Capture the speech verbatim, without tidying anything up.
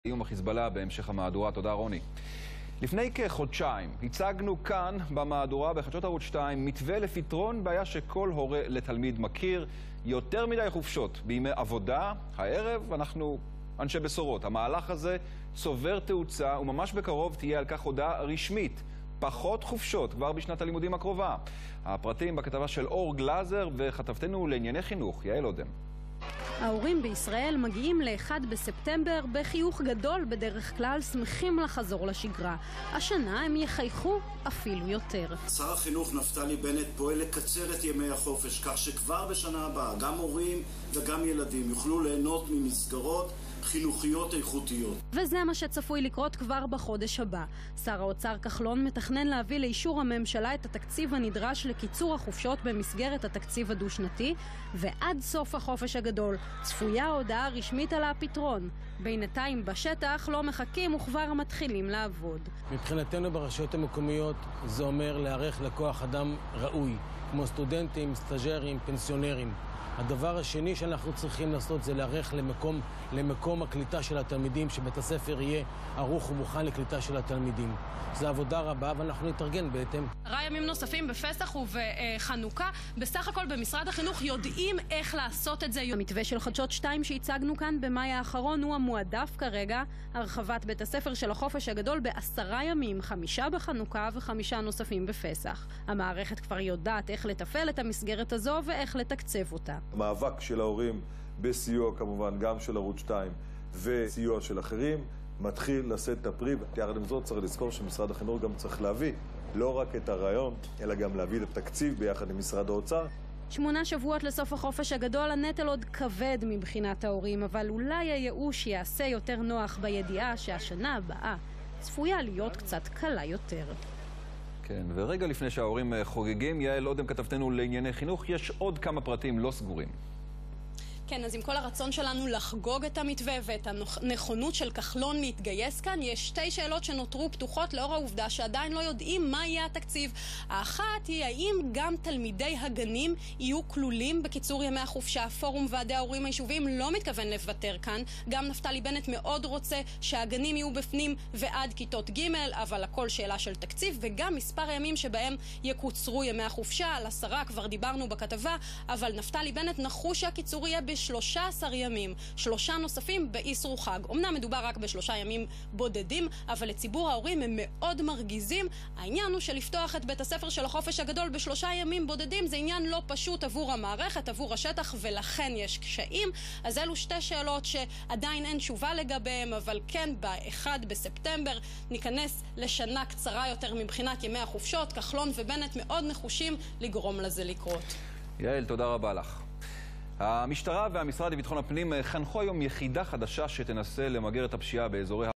איום החיזבאללה בהמשך המהדורה. תודה רוני. לפני כחודשיים הצגנו כאן במהדורה בחדשות ערוץ שתיים מתווה לפתרון בעיה שכל הורה לתלמיד מכיר. יותר מדי חופשות בימי עבודה. הערב אנחנו אנשי בשורות. המהלך הזה צובר תאוצה וממש בקרוב תהיה על כך הודעה רשמית. פחות חופשות כבר בשנת הלימודים הקרובה. הפרטים בכתבה של אור גלזר וכתבתנו לענייני חינוך יעל אודם. ההורים בישראל מגיעים ל-אחד בספטמבר בחיוך גדול בדרך כלל, שמחים לחזור לשגרה. השנה הם יחייכו אפילו יותר. שר החינוך נפתלי בנט פועל לקצר את ימי החופש, כך שכבר בשנה הבאה גם הורים וגם ילדים יוכלו ליהנות ממסגרות חינוכיות איכותיות. וזה מה שצפוי לקרות כבר בחודש הבא. שר האוצר כחלון מתכנן להביא לאישור הממשלה את התקציב הנדרש לקיצור החופשות במסגרת התקציב הדו-שנתי, ועד סוף החופש הגדול צפויה הודעה רשמית על הפתרון. בינתיים בשטח לא מחכים וכבר מתחילים לעבוד. מבחינתנו ברשויות המקומיות זה אומר להיערך לכוח אדם ראוי, כמו סטודנטים, סטאז'רים, פנסיונרים. הדבר השני שאנחנו צריכים לעשות זה להיערך למקום, למקום הקליטה של התלמידים, שבית הספר יהיה ערוך ומוכן לקליטה של התלמידים. זו עבודה רבה ואנחנו נתארגן בהתאם. ראה ימים נוספים בפסח ובחנוכה. בסך הכל במשרד החינוך יודעים איך לעשות את זה. המתווה של חדשות שתיים שהצגנו כאן במאי האחרון הוא המועדף כרגע. הרחבת בית הספר של החופש הגדול בעשרה ימים, חמישה בחנוכה וחמישה נוספים בפסח. המערכת כבר יודעת איך לתפעל את המסגרת הזו ואיך לתקצב אותה. המאבק של ההורים בסיוע כמובן גם של ערוץ שתיים וסיוע של אחרים מתחיל לשאת את הפרי. יחד עם זאת צריך לזכור שמשרד החינוך גם צריך להביא לא רק את הרעיון אלא גם להביא את התקציב ביחד עם משרד האוצר. שמונה שבועות לסוף החופש הגדול, הנטל עוד כבד מבחינת ההורים, אבל אולי הייאוש יעשה יותר נוח בידיעה שהשנה הבאה צפויה להיות קצת קלה יותר. כן, ורגע לפני שההורים חוגגים, יעל אודם כתבתנו לענייני חינוך, יש עוד כמה פרטים לא סגורים. כן, אז עם כל הרצון שלנו לחגוג את המתווה ואת הנכונות של כחלון להתגייס כאן, יש שתי שאלות שנותרו פתוחות לאור העובדה שעדיין לא יודעים מה יהיה התקציב. האחת היא האם גם תלמידי הגנים יהיו כלולים בקיצור ימי החופשה. פורום ועדי ההורים היישוביים לא מתכוון לוותר כאן. גם נפתלי בנט מאוד רוצה שהגנים יהיו בפנים ועד כיתות ג', אבל הכל שאלה של תקציב, וגם מספר הימים שבהם יקוצרו ימי החופשה. על עשרה כבר דיברנו בכתבה, אבל נפתלי בנט נחוש שהקיצור יהיה שלושה עשר ימים, שלושה נוספים באיסרו חג. אמנם מדובר רק בשלושה ימים בודדים, אבל לציבור ההורים הם מאוד מרגיזים. העניין הוא שלפתוח את בית הספר של החופש הגדול בשלושה ימים בודדים זה עניין לא פשוט עבור המערכת, עבור השטח, ולכן יש קשיים. אז אלו שתי שאלות שעדיין אין תשובה לגביהם, אבל כן ב-אחד בספטמבר ניכנס לשנה קצרה יותר מבחינת ימי החופשות. כחלון ובנט מאוד נחושים לגרום לזה לקרות. יעל, תודה רבה לך. המשטרה והמשרד לביטחון הפנים חנכו היום יחידה חדשה שתנסה למגר את הפשיעה באזורי